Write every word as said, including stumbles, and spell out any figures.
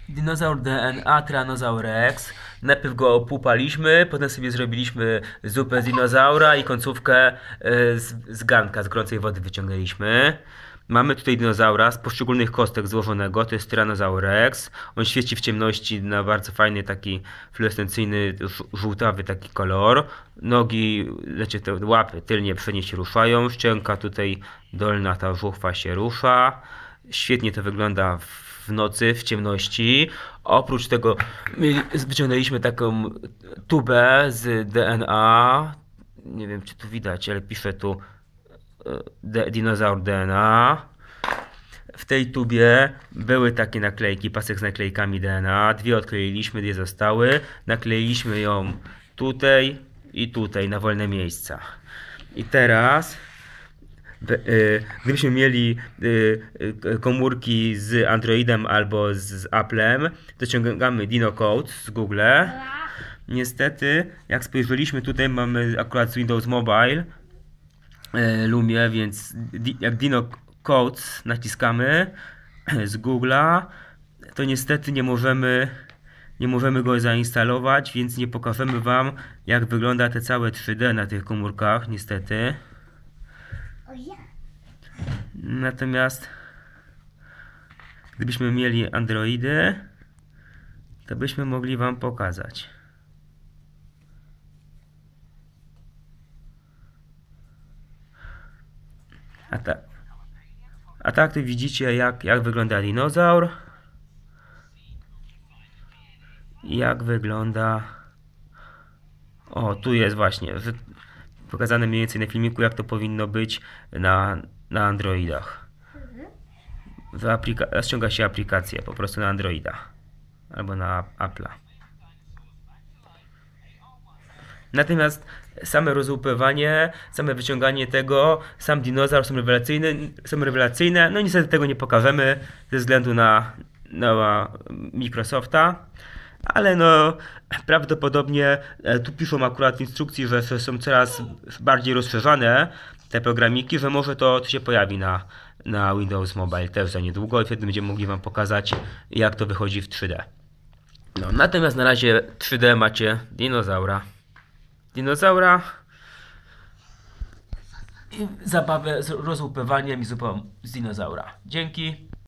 Dinozaur D N A Tyrannosaur Rex. Najpierw go opłupaliśmy, potem sobie zrobiliśmy zupę z dinozaura i końcówkę y, z, z garnka, z gorącej wody wyciągnęliśmy. Mamy tutaj dinozaura z poszczególnych kostek złożonego, to jest Tyrannosaur Rex. On świeci w ciemności na bardzo fajny, taki fluorescencyjny, żółtawy taki kolor. Nogi, znaczy te łapy tylnie, przednie się ruszają, szczęka tutaj dolna, ta żuchwa się rusza. Świetnie to wygląda w nocy, w ciemności. Oprócz tego wyciągnęliśmy taką tubę z D N A. Nie wiem, czy tu widać, ale piszę tu e, dinozaur D N A. W tej tubie były takie naklejki, pasek z naklejkami D N A. Dwie odkleiliśmy, dwie zostały. Nakleiliśmy ją tutaj i tutaj, na wolne miejsca. I teraz gdybyśmy mieli komórki z Androidem albo z Applem, to ściągamy DinoCode z Google. Niestety, jak spojrzeliśmy tutaj, mamy akurat z Windows Mobile Lumie, więc jak DinoCode naciskamy z Google'a, to niestety nie możemy nie możemy go zainstalować, więc nie pokażemy wam, jak wygląda te całe trzy D na tych komórkach, niestety. Natomiast gdybyśmy mieli Androidy, to byśmy mogli wam pokazać. A tak, a tak tu widzicie, jak, jak wygląda dinozaur. Jak wygląda... O, tu jest właśnie pokazane mniej więcej na filmiku, jak to powinno być na, na Androidach. W aplika- ściąga się aplikację po prostu na Androida albo na Apple'a. Natomiast same rozłupywanie, same wyciąganie tego, sam dinozaur są rewelacyjne, są rewelacyjne. No niestety tego nie pokażemy ze względu na, na Microsofta. Ale no, prawdopodobnie tu piszą akurat w instrukcji, że są coraz bardziej rozszerzane te programiki, że może to się pojawi na, na Windows Mobile też za niedługo i wtedy będziemy mogli wam pokazać, jak to wychodzi w trzy D. No, natomiast na razie trzy D macie dinozaura. Dinozaura i zabawę z rozłupywaniem i zupą z dinozaura. Dzięki.